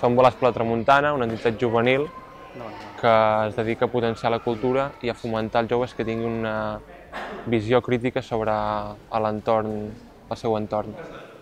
Som Volats per la Tramuntana, una entitat juvenil que es dedica a potenciar la cultura i a fomentar els joves que tinguin una visió crítica sobre l'entorn, el seu entorn.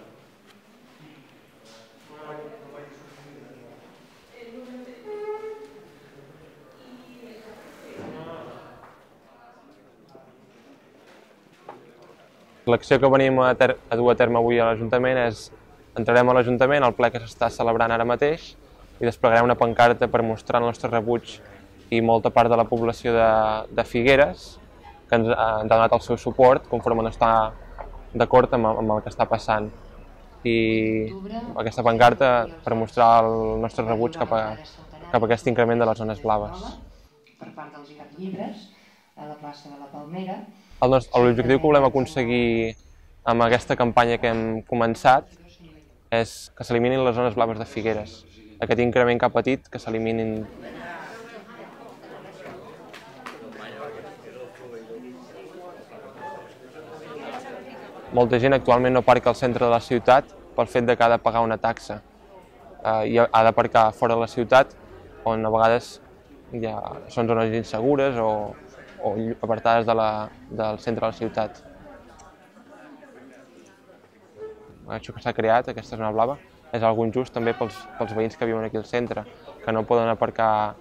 L'acció que venim a dur a terme avui a l'Ajuntament és: entrarem a l'Ajuntament, al ple que s'està celebrant ara mateix, i desplegarem una pancarta per mostrar el nostre rebuig i molta part de la població de Figueres que ens ha donat el seu suport conforme no està d'acord amb el que està passant. I aquesta pancarta per mostrar el nostre rebuig cap a aquest increment de les zones blaves. Per part del Lligat Llibres, a la plaça de la Palmera. L'objectiu que volem aconseguir amb aquesta campanya que hem començat és que s'eliminin les zones blaves de Figueres. Aquest increment que ha patit, que s'eliminin. Molta gent actualment no aparca al centre de la ciutat pel fet que ha de pagar una taxa. I ha d'aparcar fora de la ciutat, on a vegades són zones insegures o apartades del centre de la ciutat. Això que s'ha creat, aquesta zona blava, és algo injust també pels veïns que viuen aquí al centre, que no poden aparcar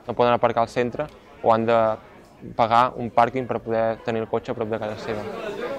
al centre o han de pagar un pàrquing per poder tenir el cotxe a prop de casa seva.